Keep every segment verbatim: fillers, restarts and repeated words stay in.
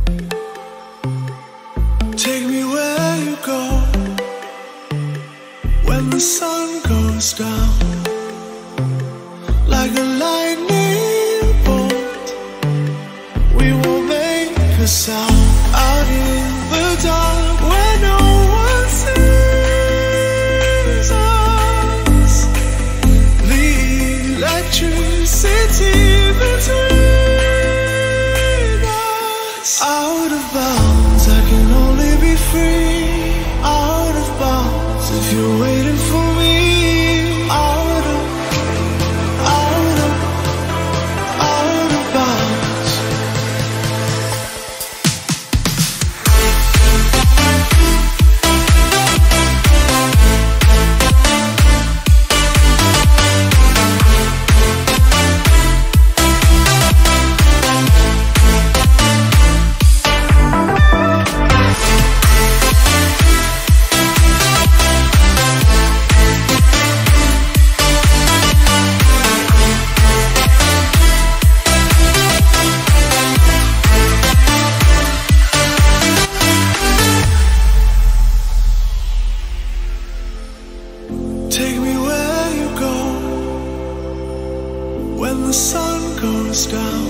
Take me where you go when the sun goes down, like a lightning bolt. We will make a sound out in the dark where no one sees us. The electricity between us. Out of bounds, I can only be free. Out of bounds, if you're waiting for me. Out of, out of, out of bounds. Take me where you go when the sun goes down,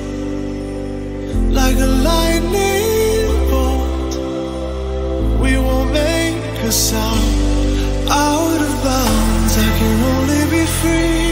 like a lightning bolt. We won't make a sound. Out of bounds, I can only be free.